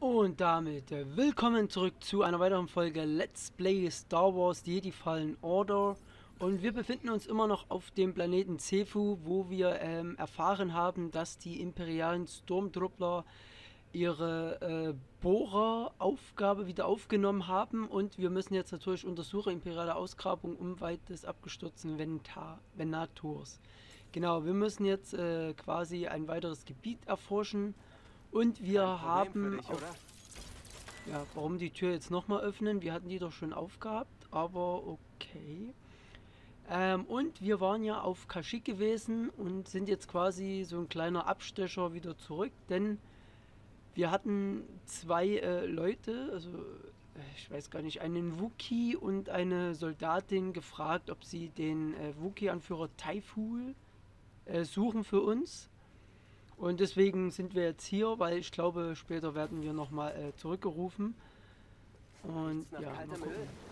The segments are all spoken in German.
Und damit willkommen zurück zu einer weiteren Folge Let's Play Star Wars Jedi Fallen Order. Und wir befinden uns immer noch auf dem Planeten Cefu, wo wir erfahren haben, dass die imperialen Stormtruppler ihre Bohreraufgabe wieder aufgenommen haben. Und wir müssen jetzt natürlich untersuchen, imperiale Ausgrabung unweit des abgestürzten Venators. Genau, wir müssen jetzt quasi ein weiteres Gebiet erforschen. Und wir haben dich, auch, ja, warum die Tür jetzt nochmal öffnen? Wir hatten die doch schon aufgehabt, aber okay. Und wir waren ja auf Kashyyyk gewesen und sind jetzt quasi so ein kleiner Abstecher wieder zurück, denn wir hatten zwei Leute, also ich weiß gar nicht, einen Wookie und eine Soldatin gefragt, ob sie den Wookie-Anführer Typhool suchen für uns. Und deswegen sind wir jetzt hier, weil ich glaube, später werden wir nochmal zurückgerufen. Und ja, mal gucken.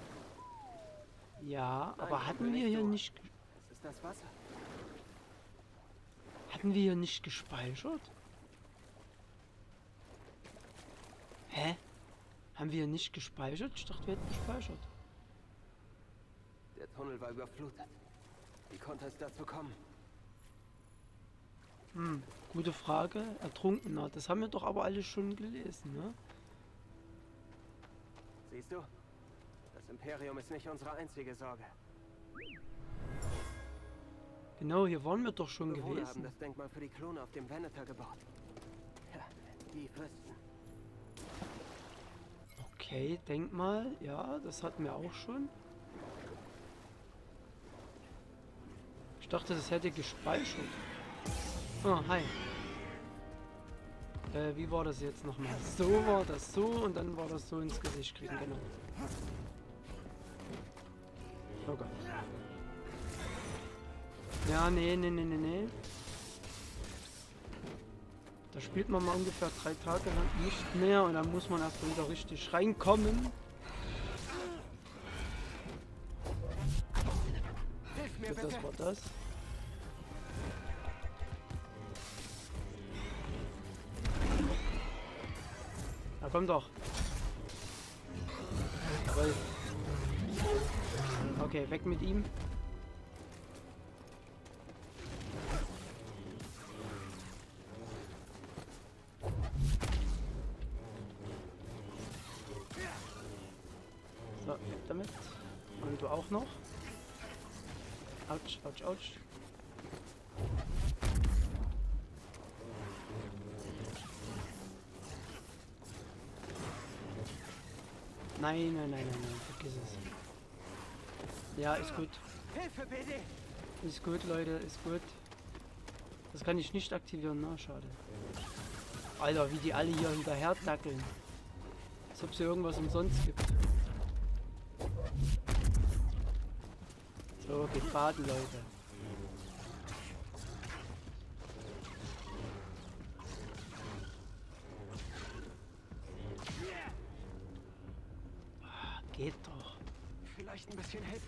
Ja, aber hatten wir hier nicht... Das ist das Wasser. Hatten wir hier nicht gespeichert? Hä? Haben wir hier nicht gespeichert? Ich dachte, wir hätten gespeichert. Der Tunnel war überflutet. Wie konnte es dazu kommen? Gute Frage. Ertrunkener. Das haben wir doch aber alles schon gelesen, ne? Siehst du? Das Imperium ist nicht unsere einzige Sorge. Genau, hier waren wir doch schon Bewohner haben gewesen. das Denkmal für die Klone auf dem Venator gebaut. Ja, die wüssten. Okay, Denkmal. Ja, das hatten wir auch schon. Ich dachte, das hätte gespeichert. Oh, hi. Wie war das jetzt nochmal? So war das so und dann war das so ins Gesicht kriegen, genau. Oh Gott. Ja, nee. Da spielt man mal ungefähr 3 Tage lang nicht mehr und dann muss man erst wieder richtig reinkommen. Hilf mir bitte! Das war das. Na komm doch. Jawohl. Okay, weg mit ihm. So, weg damit. Und du auch noch. Autsch, autsch, autsch. Nein, vergiss es. Ja, ist gut. Hilfe, BD! Ist gut, Leute, ist gut. Das kann ich nicht aktivieren, na, schade. Alter, wie die alle hier hinterher dackeln. Als ob es hier irgendwas umsonst gibt. So, geht baden, Leute. Geht doch. Vielleicht ein bisschen Hilfe.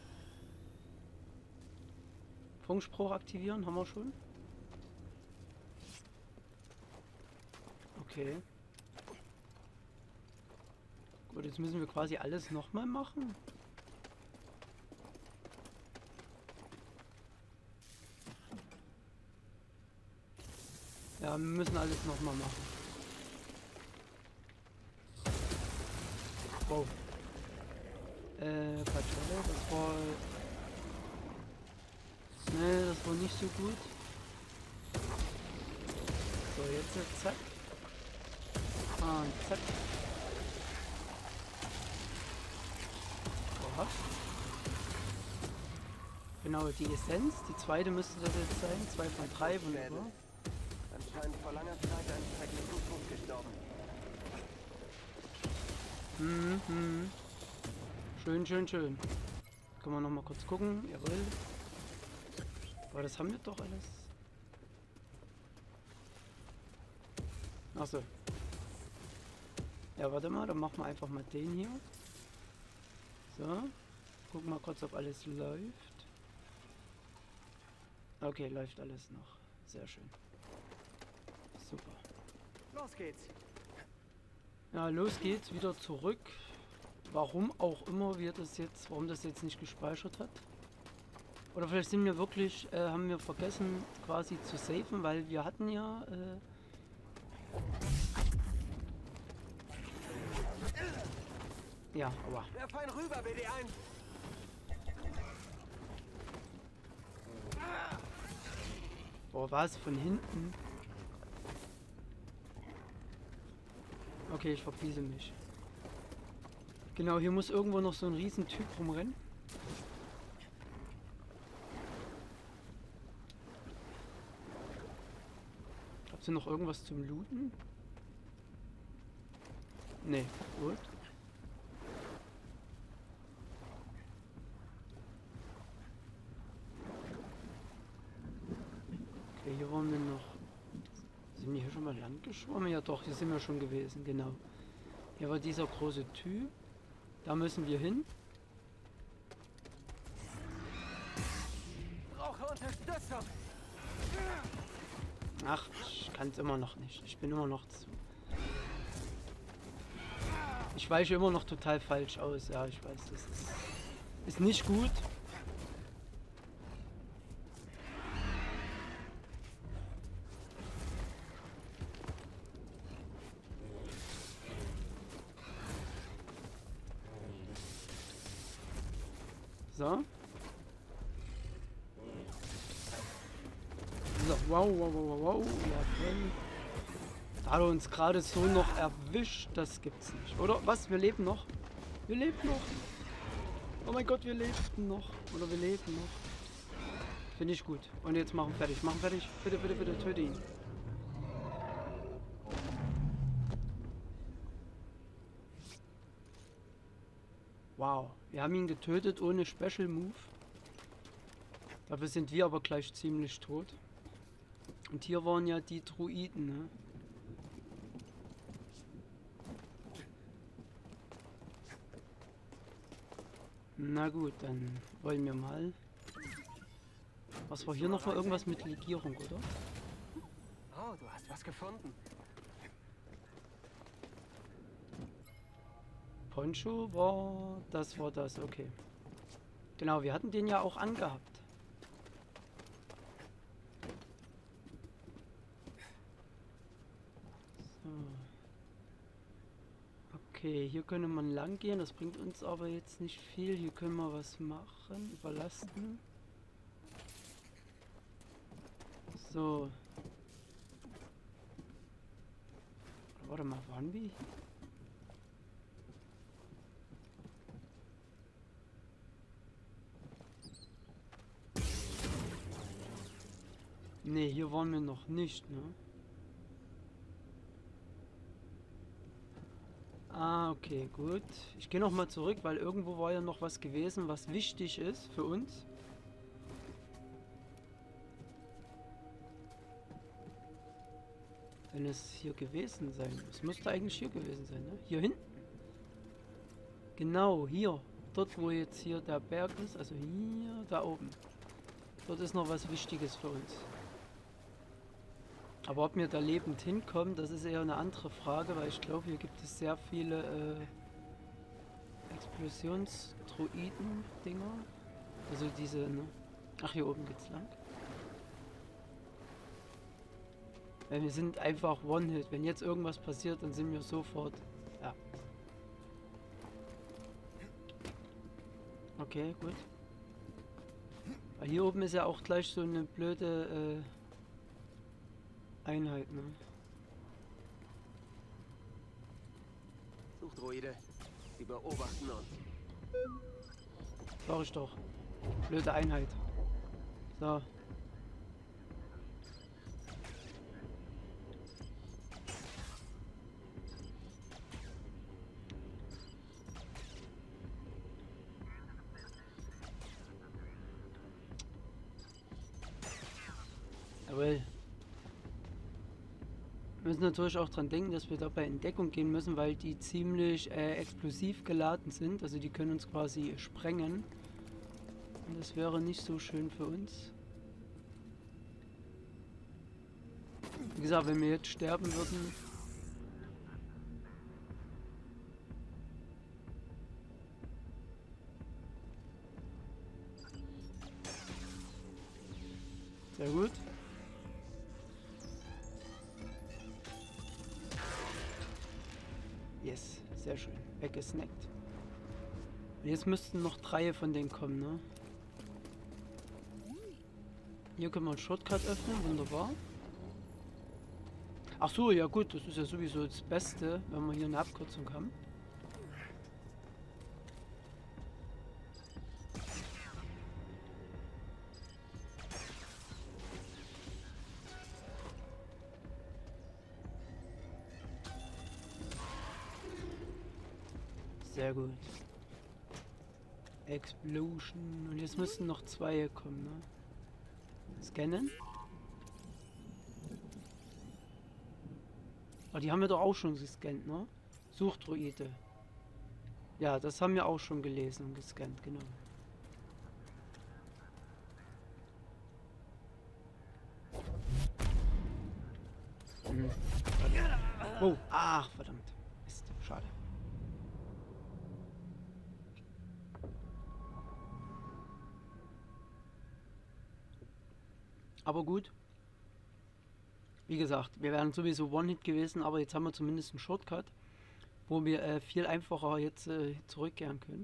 Funkspruch aktivieren, haben wir schon. Okay. Gut, jetzt müssen wir quasi alles nochmal machen. Ja, wir müssen alles nochmal machen. Wow. Quatsch, oder? Das war... Ne, das war nicht so gut. So, jetzt zack. Und zack. Oha. Genau, die Essenz. Die zweite müsste das jetzt sein. 2 von 3, wunderbar. Anscheinend vor langer Zeit ein schrecklichen Tod gestorben. Schön. Können wir noch mal kurz gucken. Jawohl. Aber das haben wir doch alles. Achso. Ja, warte mal, dann machen wir einfach mal den hier. So. Gucken mal kurz, ob alles läuft. Okay, läuft alles noch. Sehr schön. Super. Los geht's! Ja, los geht's, wieder zurück. Warum auch immer warum das jetzt nicht gespeichert hat. Oder vielleicht sind wir wirklich, haben wir vergessen quasi zu saven, weil wir hatten ja, ja, aua. Werf einen rüber, BD1. Boah, war es von hinten? Okay, ich verpiese mich. Genau, hier muss irgendwo noch so ein riesen Typ rumrennen. Habt ihr noch irgendwas zum Looten? Nee, gut. Okay, hier waren wir noch. Sind wir hier schon mal lang geschwommen? Ja doch, hier sind wir schon gewesen, genau. Hier war dieser große Typ. Da müssen wir hin. Brauche Unterstützung. Ach, ich kann es immer noch nicht. Ich bin immer noch zu. Ich weiche immer noch total falsch aus. Ja, ich weiß, das ist nicht gut. So. So, wow, wow, wow, wow. Ja, da hat er uns gerade so noch erwischt. Das gibt's nicht. Oder was? Wir leben noch. Wir leben noch. Oh mein Gott, wir lebten noch. Oder wir leben noch. Finde ich gut. Und jetzt machen fertig. Machen fertig. Bitte, bitte, bitte, töte ihn. Wow. Wir haben ihn getötet ohne Special Move. Dafür sind wir aber gleich ziemlich tot. Und hier waren ja die Druiden, ne? Na gut, dann wollen wir mal. Was war hier noch mal irgendwas mit Legierung, oder? Oh, du hast was gefunden. Poncho war das, okay. Genau, wir hatten den ja auch angehabt. So. Okay, hier könnte man lang gehen, das bringt uns aber jetzt nicht viel. Hier können wir was machen, überlasten. So. Warte mal, waren wir? Ne, hier waren wir noch nicht, ne? Ah, okay, gut. Ich gehe noch mal zurück, weil irgendwo war ja noch was gewesen, was wichtig ist für uns. Wenn es hier gewesen sein muss. Es müsste eigentlich hier gewesen sein, ne? Hier hinten. Genau, hier. Dort, wo jetzt hier der Berg ist. Also hier, da oben. Dort ist noch was Wichtiges für uns. Aber ob wir da lebend hinkommen, das ist eher eine andere Frage, weil ich glaube, hier gibt es sehr viele Explosionsdruiden-Dinger. Also diese, ne? Ach, hier oben geht's lang. Weil wir sind einfach One-Hit. Wenn jetzt irgendwas passiert, dann sind wir sofort. Ja. Okay, gut. Weil hier oben ist ja auch gleich so eine blöde Einheit, ne? Suchdroide, sie beobachten uns. Sag ich doch. Blöde Einheit. So. Jawohl. Wir müssen natürlich auch dran denken, dass wir dabei in Deckung gehen müssen, weil die ziemlich explosiv geladen sind. Also die können uns quasi sprengen. Und das wäre nicht so schön für uns. Wie gesagt, wenn wir jetzt sterben würden... Sehr gut. Yes, sehr schön. Weggesnackt. Und jetzt müssten noch 3 von denen kommen, ne? Hier können wir einen Shortcut öffnen, wunderbar. Ach so, ja gut, das ist ja sowieso das Beste, wenn wir hier eine Abkürzung haben. Sehr gut. Explosion. Und jetzt müssen noch 2 kommen, ne? Scannen. Ah, die haben wir doch auch schon gescannt, ne? Suchdroide. Ja, das haben wir auch schon gelesen und gescannt, genau. Mhm. Oh, ach, verdammt. Mist, schade. Aber gut. Wie gesagt, wir wären sowieso One-Hit gewesen, aber jetzt haben wir zumindest einen Shortcut, wo wir viel einfacher jetzt zurückkehren können.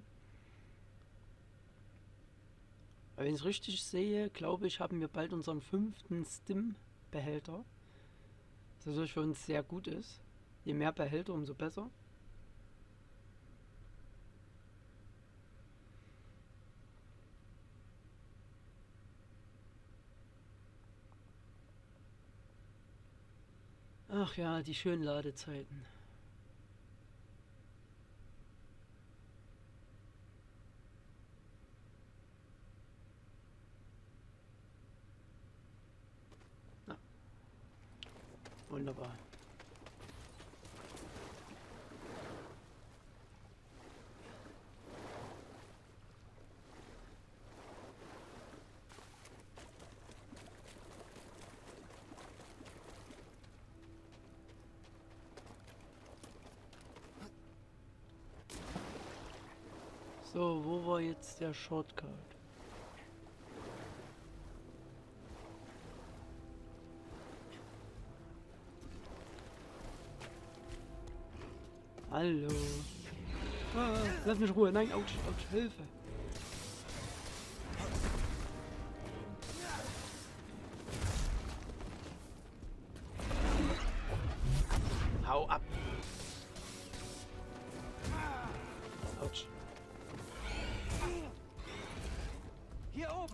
Weil wenn ich es richtig sehe, glaube ich, haben wir bald unseren 5. Stim-Behälter. Was natürlich für uns sehr gut ist. Je mehr Behälter, umso besser. Ach ja, die schönen Ladezeiten. Na, wunderbar. So, wo war jetzt der Shortcut? Hallo. Ah, lass mich in Ruhe. Nein, ouch, ouch, Hilfe. Hau ab. Autsch. Hier oben!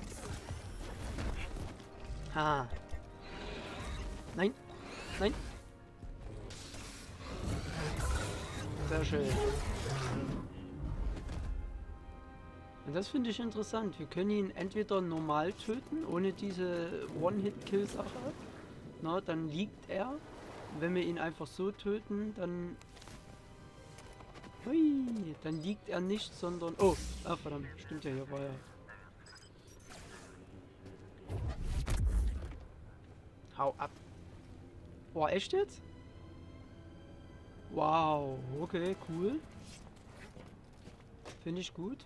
Ha. Nein, nein. Sehr schön. Und das finde ich interessant. Wir können ihn entweder normal töten, ohne diese One-Hit-Kill-Sache. Na, dann liegt er. Wenn wir ihn einfach so töten, dann... Hui, dann liegt er nicht, sondern... Oh, ah, verdammt. Stimmt ja, hier war er. Hau ab. Boah, echt jetzt? Wow, okay, cool. Finde ich gut.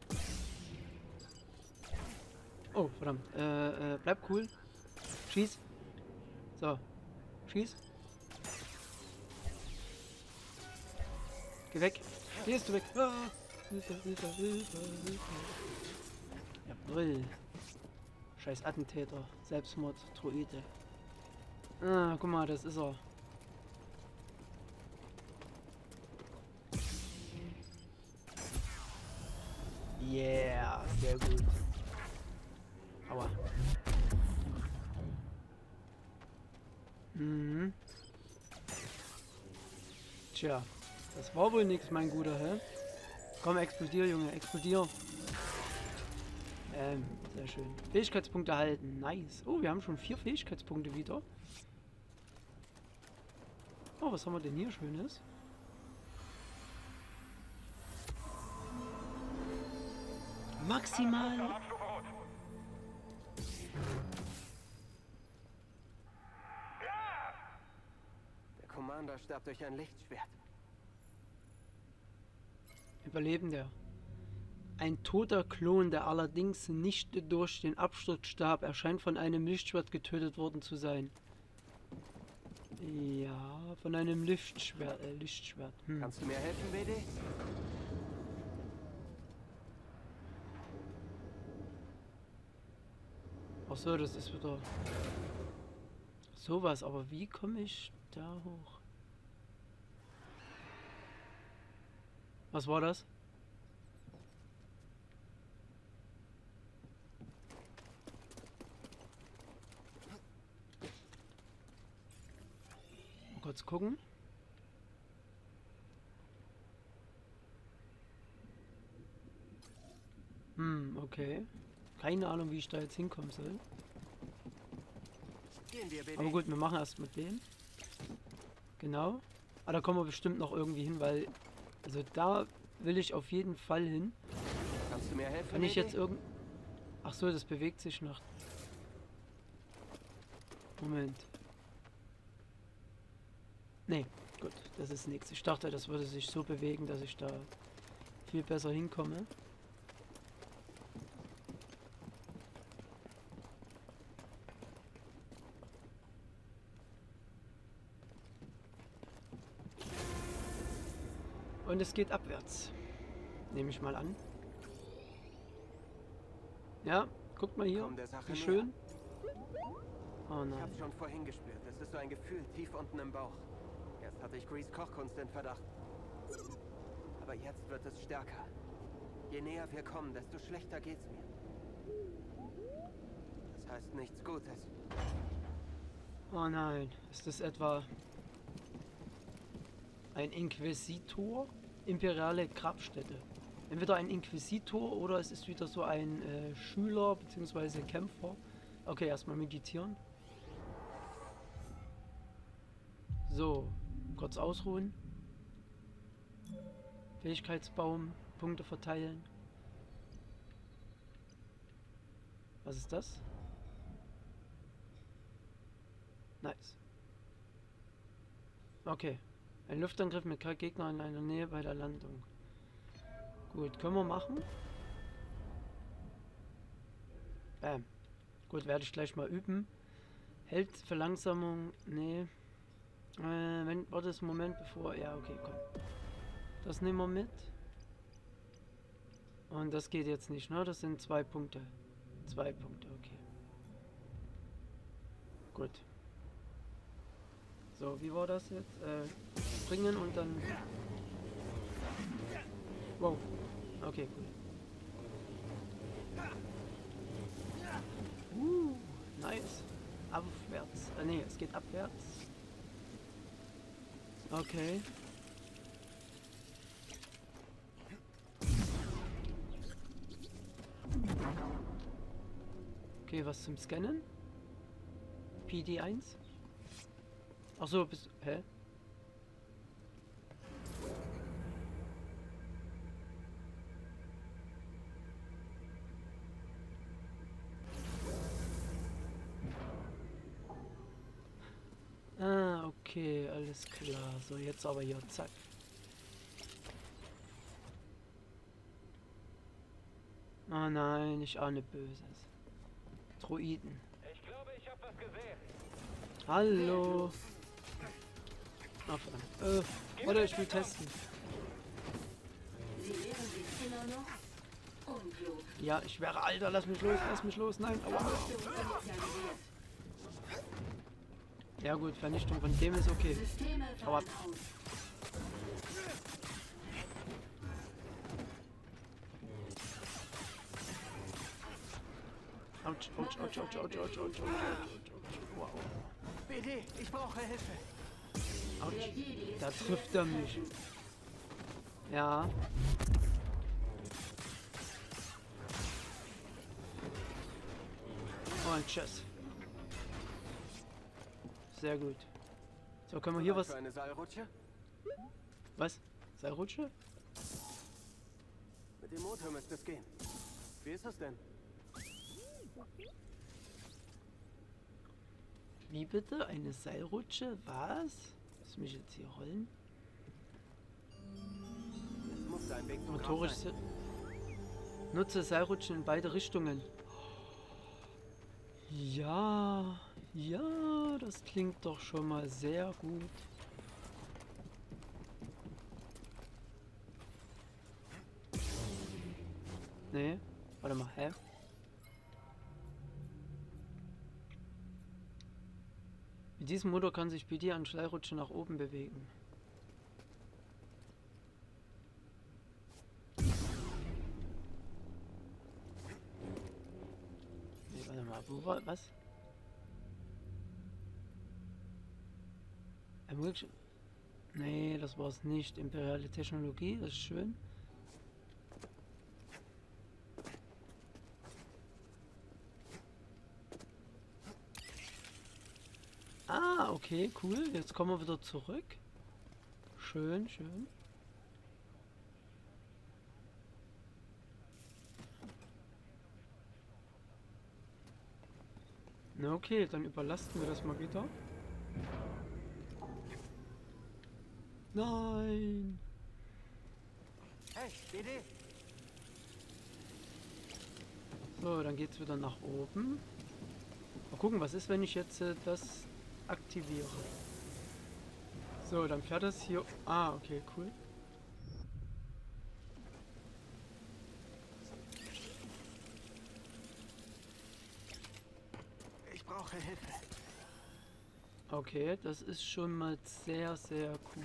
Oh, verdammt. Bleib cool. Schieß. So. Schieß. Geh weg. Gehst du weg. Ah. Hilfe, Hilfe, Hilfe, Hilfe. Jawohl. Scheiß Attentäter. Selbstmord, Droide. Ah, guck mal, das ist er. Yeah, sehr gut. Aua. Mhm. Tja, das war wohl nichts, mein Guter, hä? Komm, explodier, Junge, explodier. Sehr schön. Fähigkeitspunkte erhalten, nice. Oh, wir haben schon 4 Fähigkeitspunkte wieder. Oh, was haben wir denn hier Schönes? Maximal. Der Commander starb durch ein Lichtschwert. Überlebender. Ein toter Klon, der allerdings nicht durch den Absturz starb, erscheint von einem Lichtschwert getötet worden zu sein. Ja, von einem Lichtschwert. Kannst du mir helfen, BD? Ach so, das ist wieder sowas. Aber wie komme ich da hoch? Was war das? Mal kurz gucken. Okay. Keine Ahnung, wie ich da jetzt hinkommen soll. Gehen wir, BD. Aber gut, wir machen erst mit dem. Genau. Aber da kommen wir bestimmt noch irgendwie hin, weil... Also da will ich auf jeden Fall hin. Kannst du mir helfen, Kann ich BD? jetzt Ach so, das bewegt sich noch. Moment. Nee, gut, das ist nichts. Ich dachte, das würde sich so bewegen, dass ich da viel besser hinkomme. Und es geht abwärts. Nehme ich mal an. Ja, guckt mal hier. Komm der Sache Wie näher. schön. Oh Ich nein. hab's schon vorhin gespürt. Es ist so ein Gefühl tief unten im Bauch. Erst hatte ich Grease Kochkunst in Verdacht. Aber jetzt wird es stärker. Je näher wir kommen, desto schlechter geht's mir. Das heißt nichts Gutes. Oh nein. Ist das etwa ein Inquisitor? Imperiale Grabstätte. Entweder ein Inquisitor oder es ist wieder so ein Schüler bzw. Kämpfer. Okay, erstmal meditieren. So, kurz ausruhen. Fähigkeitsbaum, Punkte verteilen. Was ist das? Nice. Okay. Ein Luftangriff mit Gegner in einer Nähe bei der Landung. Gut, können wir machen. Bam. Gut, werde ich gleich mal üben. Hält Verlangsamung. Nee. Warte einen Moment bevor. Ja, okay, komm. Das nehmen wir mit. Und das geht jetzt nicht, ne? Das sind 2 Punkte. 2 Punkte, okay. Gut. So, wie war das jetzt? Springen und dann... Wow. Okay, cool. Nice. Abwärts. Nee, es geht abwärts. Okay. Okay, was zum Scannen? PD1? Ach so, hä? Ah, okay, alles klar. So, jetzt aber hier, zack. Oh nein, ich ahne Böses. Droiden. Ich glaube, ich habe was gesehen. Hallo. Ah, verdammt. Oder ich will testen. Sie wehren sich immer noch? Unklug. Ja, ich wäre... Alter, lass mich los, nein. Aua. Vernichtung initialisiert. Ja gut, Vernichtung von dem ist okay. Systeme Hau ab. fallen aus. Autsch, autsch, autsch, autsch, autsch, autsch, autsch, autsch, wow. BD, ich brauche Hilfe. Autsch, da trifft er mich. Ja. Und tschüss. Sehr gut. So, können wir hier was... Für eine Seilrutsche? Was? Seilrutsche? Mit dem Motor müsste es gehen. Wie ist es denn? Wie bitte? Eine Seilrutsche? Was? Lass mich jetzt hier rollen. Es muss ein Weg zum Motorisch... Grab sein. Nutze Seilrutschen in beide Richtungen. Ja, ja, das klingt doch schon mal sehr gut. Nee, warte mal, hä? Mit diesem Motor kann sich PD an Schleirutschen nach oben bewegen. Nee, warte mal, wo war was? Nee, das war es nicht. Imperiale Technologie, das ist schön. Ah, okay, cool. Jetzt kommen wir wieder zurück. Schön, schön. Na okay, dann überlasten wir das mal wieder. Nein! Hey, BD! So, dann geht's wieder nach oben. Mal gucken, was ist, wenn ich jetzt das aktiviere. So, dann fährt das hier... Ah, okay, cool. Ich brauche Hilfe. Okay, das ist schon mal sehr, sehr cool.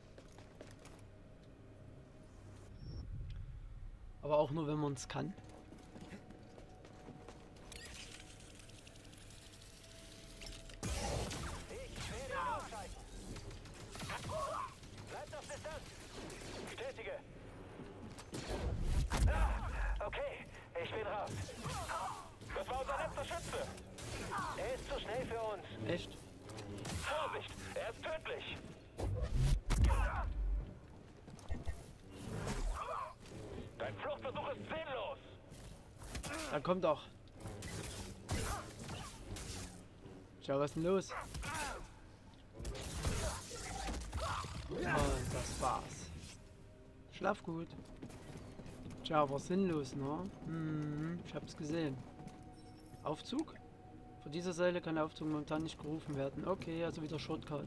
Aber auch nur, wenn man es kann. Ich werde ausschalten. Bleibt auf Distanz. Bestätige. Okay, ich bin raus. Das war unser letzter Schütze. Er ist zu schnell für uns. Echt? Vorsicht, er ist tödlich. Dein Fluchtversuch ist sinnlos. Dann kommt doch. Schau, was ist denn los? Und das war's. Schlaf gut. Tja, war sinnlos, ne? Ich hab's gesehen. Aufzug? Von dieser Seile kann der Aufzug momentan nicht gerufen werden. Okay, also wieder Shortcut.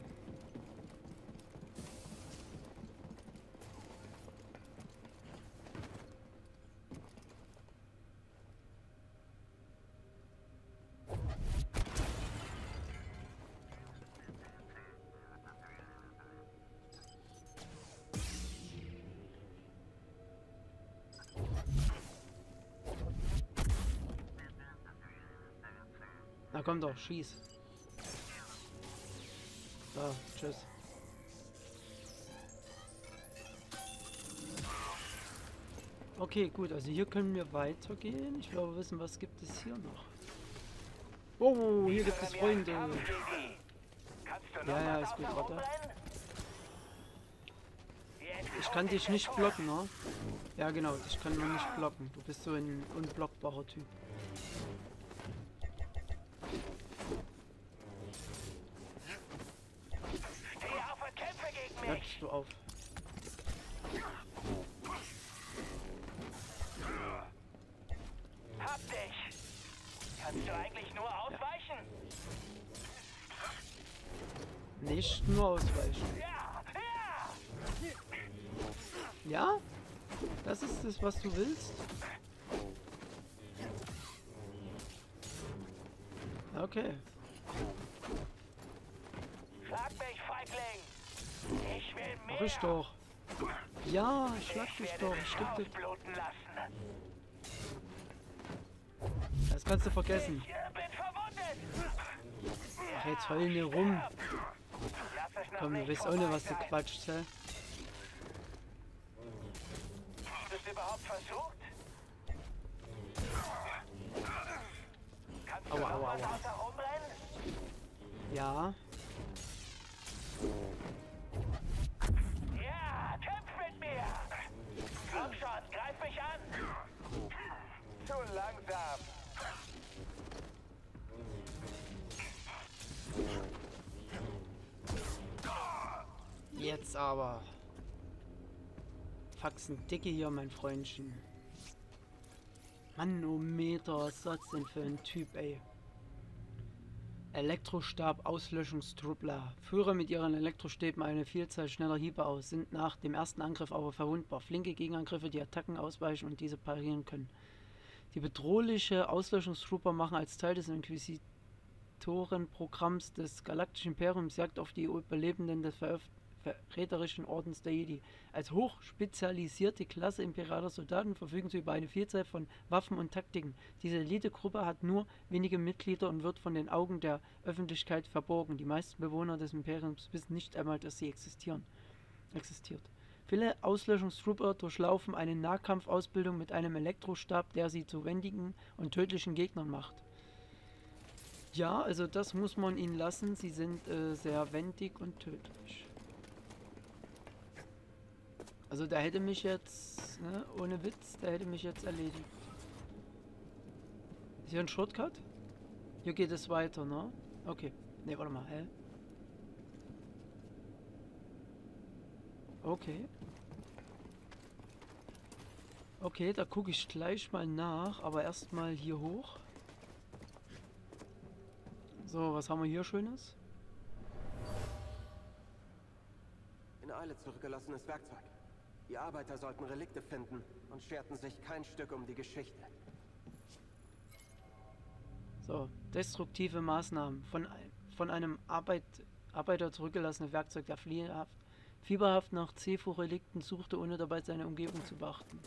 Na komm doch, schieß. So, tschüss. Okay, gut, also hier können wir weitergehen. Ich glaube, wir wissen, was gibt es hier noch. Oh, hier gibt es Freunde. Ja, ja, ist gut, warte. Ich kann dich nicht blocken, ne? Ja, genau, ich kann nur nicht blocken. Du bist so ein unblockbarer Typ. Hörst du auf? Hab dich! Kannst du eigentlich nur ausweichen? Nicht nur ausweichen. Ja! Ja! Ja? Das ist es, was du willst? Okay. Schlag mich, Feigling! Ich will mehr! Mach ich doch. Ja, ich schlag dich doch. Ich geb dir... Ausbluten lassen. Das kannst du vergessen. Ich bin verwundet! Ach, jetzt heulen hier rum. Lass es noch Komm, du nicht weißt auch nicht, was du vorbei sein. quatschst, hä? Bist du überhaupt versucht? Kannst du Aua, noch aua, was aua. außer rumrennen? Ja. Ja, kämpf mit mir! Komm schon, greif mich an! Zu langsam! Jetzt aber. Faxen dicke hier, mein Freundchen. Manometer, was ist das denn für ein Typ, ey? Elektrostab-Auslöschungstruppler. Führe mit ihren Elektrostäben eine Vielzahl schneller Hiebe aus, sind nach dem ersten Angriff aber verwundbar. Flinke Gegenangriffe, die Attacken ausweichen und diese parieren können. Die bedrohliche Auslöschungstrooper machen als Teil des Inquisitorenprogramms des Galaktischen Imperiums Jagd auf die Überlebenden des verräterischen Ordens der Jedi. Als hochspezialisierte Klasse imperialer Soldaten verfügen sie über eine Vielzahl von Waffen und Taktiken. Diese Elitegruppe hat nur wenige Mitglieder und wird von den Augen der Öffentlichkeit verborgen. Die meisten Bewohner des Imperiums wissen nicht einmal, dass sie existiert. Viele Auslöschungstrooper durchlaufen eine Nahkampfausbildung mit einem Elektrostab, der sie zu wendigen und tödlichen Gegnern macht. Ja, also das muss man ihnen lassen. Sie sind sehr wendig und tödlich. Also der hätte mich jetzt, ne, ohne Witz, der hätte mich jetzt erledigt. Ist hier ein Shortcut? Hier geht es weiter, ne? Okay. Ne, warte mal, hä? Okay. Okay, da gucke ich gleich mal nach, aber erstmal hier hoch. So, was haben wir hier Schönes? In Eile zurückgelassenes Werkzeug. Die Arbeiter sollten Relikte finden und scherten sich kein Stück um die Geschichte. So, destruktive Maßnahmen. Von einem Arbeiter zurückgelassene Werkzeug, der fieberhaft nach Cefu-Relikten suchte, ohne dabei seine Umgebung zu beachten.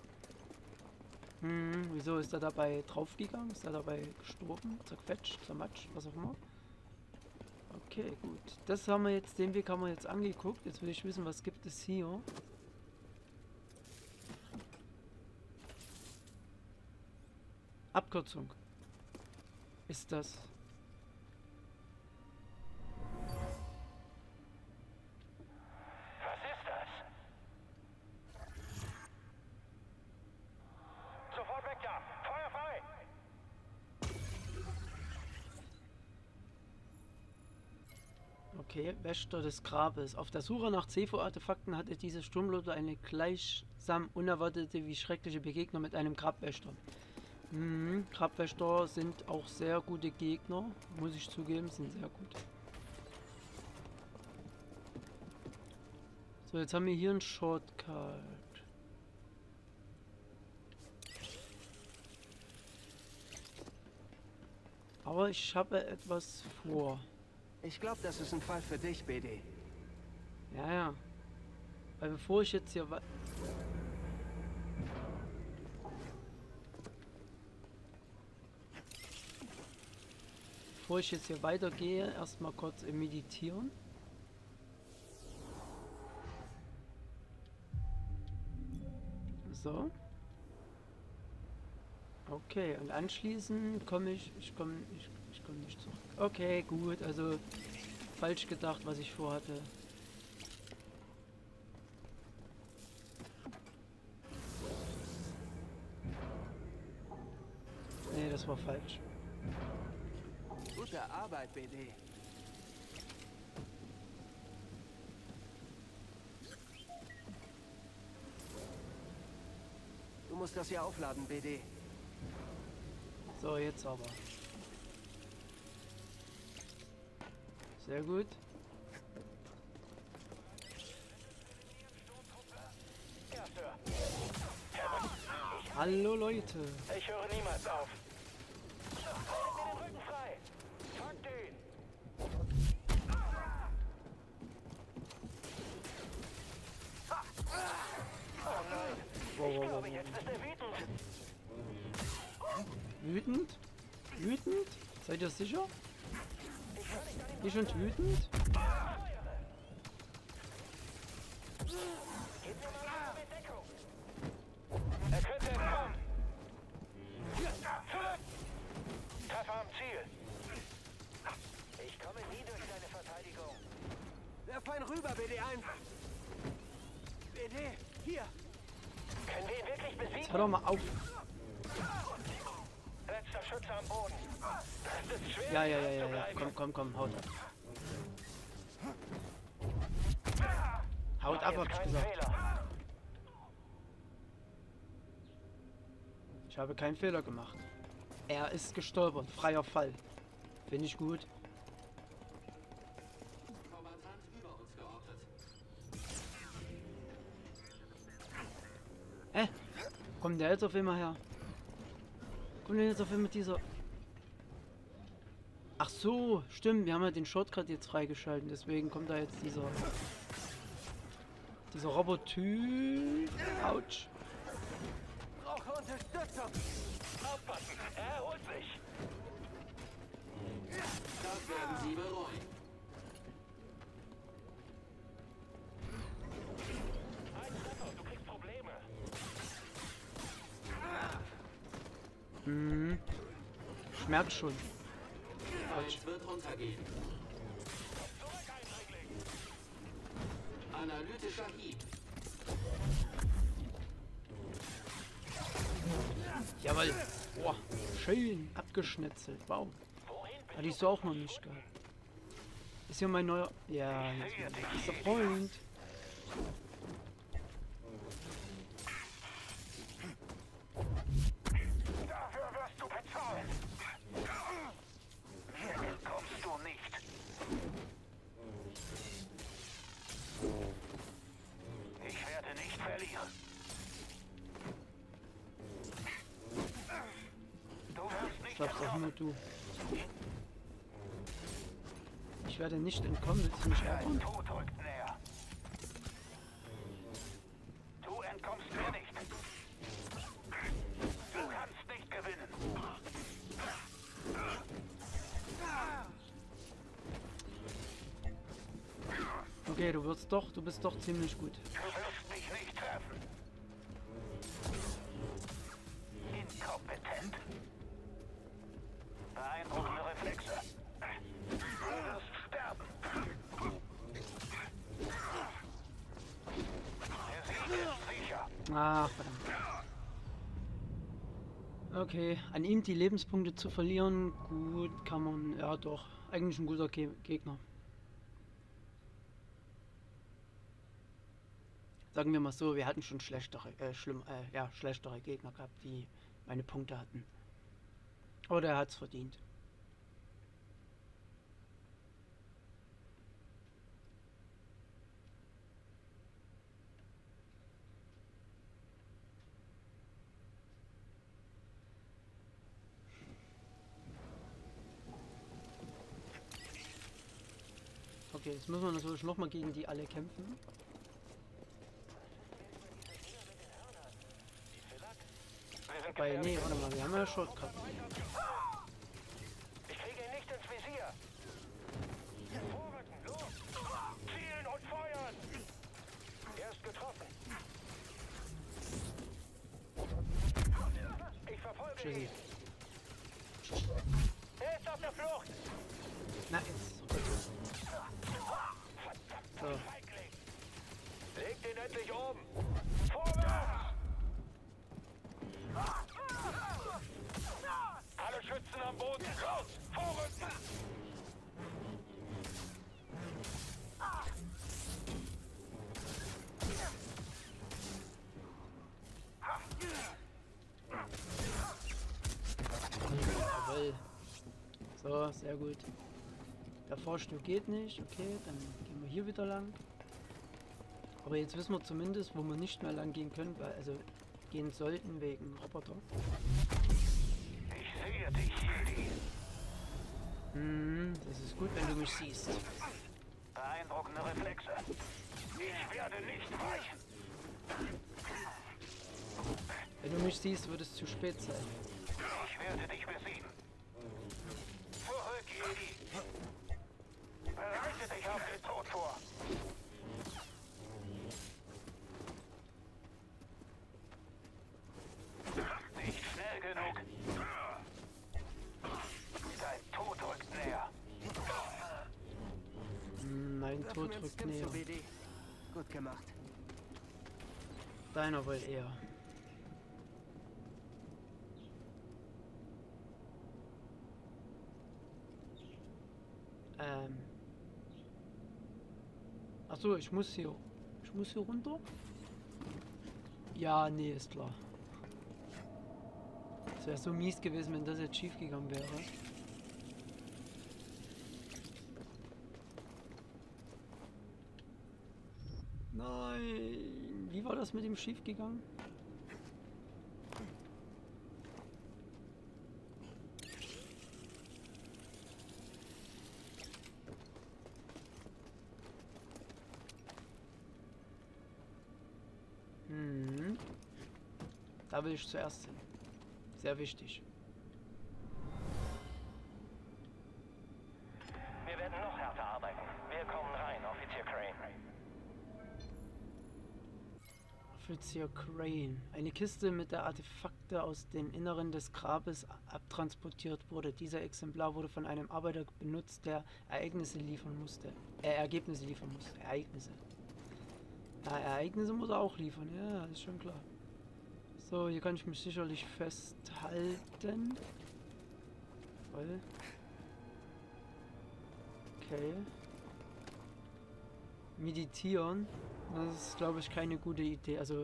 Wieso ist er dabei draufgegangen? Ist er dabei gestorben? Zerquetscht, zermatscht, was auch immer? Okay, gut. Das haben wir jetzt, den Weg haben wir jetzt angeguckt. Jetzt will ich wissen, was gibt es hier? Abkürzung. Ist das? Was ist das? Sofort weg da! Feuer frei! Okay, Wächter des Grabes. Auf der Suche nach Cefu-Artefakten hatte diese Sturmlose eine gleichsam unerwartete wie schreckliche Begegnung mit einem Grabwächter. Grabwächter sind auch sehr gute Gegner, muss ich zugeben, sind sehr gut. So, jetzt haben wir hier einen Shortcut. Aber ich habe etwas vor. Ich glaube, das ist ein Fall für dich, BD. Ja, ja. Weil bevor ich jetzt hier weitergehe, erstmal kurz meditieren. So. Okay, und anschließend komme ich komme nicht zurück. Okay, gut, also falsch gedacht, was ich vorhatte. Nee, das war falsch. Gute Arbeit, BD. Du musst das hier aufladen, BD. So, jetzt aber. Sehr gut. Ja, Sir. Hallo Leute. Ich höre niemals auf. Haltet mir den Rücken frei! Fangt ihn! Oh nein! Ich glaube, jetzt ist er wütend. Wütend? Wütend? Seid ihr sicher? Ihr schon wütend? Gib mir mal eine Deckung. Er könnte entkommen. Zurück! Treffer am Ziel. Ich komme nie durch deine Verteidigung. Werf einen rüber, BD1. BD, hier. Können wir ihn wirklich Jetzt besiegen? hör doch mal auf. Letzter Schütze am Boden. Das ist schwer, Ja. dran zu bleiben. Komm, haut ab. Haut ab, Mach hab jetzt ich keinen gesagt. Fehler. Ich habe keinen Fehler gemacht. Er ist gestolpert. Freier Fall. Finde ich gut. Kommt der jetzt auf einmal her? Kommt der jetzt auf einmal dieser... Ach so, stimmt. Wir haben ja den Shortcut jetzt freigeschalten. Deswegen kommt da jetzt dieser Robotyp. Autsch. Brauche Unterstützung. Aufpassen, er erholt sich. Das werden Sie bereuen. Ein Treffer, du kriegst Probleme. Mhm. Ich merke schon. Feind wird untergehen. Zurück, Eindringling. Analytischer Hieb. Jawohl. Boah, schön abgeschnetzelt. Wow. Wohin Hatte ich so auch noch nicht gehabt. Ist hier mein neuer... Ja, jetzt mein bester Freund. Dafür wirst du bezahlen. Hier entkommst du nicht. Ich werde nicht verlieren. Du wirst Ich nicht glaub's auch entkommen. nur du. Ich werde nicht entkommen. Willst du mich Dein ärgern? Tod rückt näher. Du entkommst mir nicht. Du kannst nicht gewinnen. Okay, du bist doch ziemlich gut. Du wirst mich nicht treffen. Inkompetent. Beeindruckende Reflexe. Du wirst sterben. Der Sieg ist sicher. Ach, verdammt. Okay, an ihm die Lebenspunkte zu verlieren, gut, kann man, ja doch, eigentlich ein guter Gegner. Sagen wir mal so, wir hatten schon schlechtere Gegner gehabt, die meine Punkte hatten. Aber der hat's verdient. Okay, jetzt müssen wir natürlich nochmal gegen die alle kämpfen. Wobei, nee, warte mal, wir haben ja Shortcut. Ich kriege ihn nicht ins Visier. Vorrücken, los! Zielen und feuern! Er ist getroffen. Ich verfolge Tschüssi. ihn. Er ist auf der Flucht. Na, jetzt. So. Feigling. Legt ihn endlich oben. Vorwärts! Alle Schützen am Boden. Los! Vorrücken! Jawohl. So, sehr gut. Der Vorstuhl geht nicht. Okay, dann gehen wir hier wieder lang. Aber jetzt wissen wir zumindest, wo wir nicht mehr lang gehen können, weil, also gehen sollten wegen Roboter. Ich sehe dich, Jedi. Das ist gut, wenn du mich siehst. Beeindruckende Reflexe. Ich werde nicht weichen. Wenn du mich siehst, wird es zu spät sein. Ich werde dich besiegen. Zurück, Jedi. Bereite dich auf den Tod vor. Nicht schnell genug. Dein Tod rückt näher. Mein Das Tod mir rückt stimmt näher. so, BD. Gut gemacht. Deiner wohl eher. Achso, ich muss hier runter? Ja, nee, ist klar. Es wäre so mies gewesen, wenn das jetzt schief gegangen wäre. Nein! Wie war das mit dem schief gegangen? Hm. Da will ich zuerst hin. Sehr wichtig. Wir werden noch härter arbeiten. Wir kommen rein, Offizier Crane. Offizier Crane. Eine Kiste mit der Artefakte aus dem Inneren des Grabes abtransportiert wurde. Dieser Exemplar wurde von einem Arbeiter benutzt, der Ergebnisse liefern musste. Ereignisse. Ja, Ereignisse muss er auch liefern, ja, ist schon klar. So, hier kann ich mich sicherlich festhalten. Voll. Okay. Meditieren. Das ist, glaube ich, keine gute Idee. Also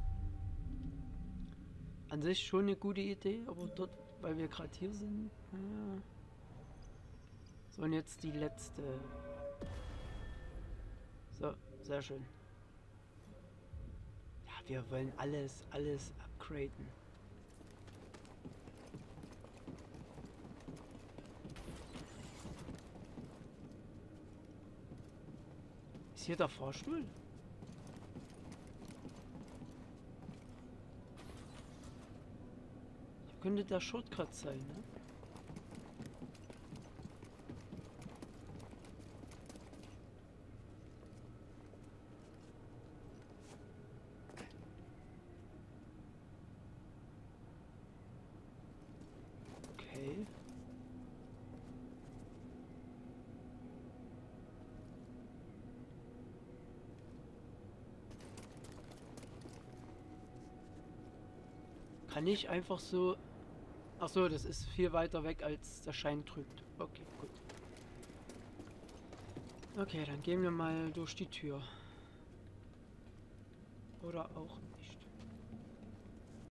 an sich schon eine gute Idee, aber dort, weil wir gerade hier sind. Ja. So, und jetzt die letzte. So, sehr schön. Ja, wir wollen alles upgraden. Ist hier der Fahrstuhl? Hier könnte der Shortcut sein, ne? Okay. Kann ich einfach so... Ach so, das ist viel weiter weg, als der Schein drückt. Okay, gut. Okay, dann gehen wir mal durch die Tür. Oder auch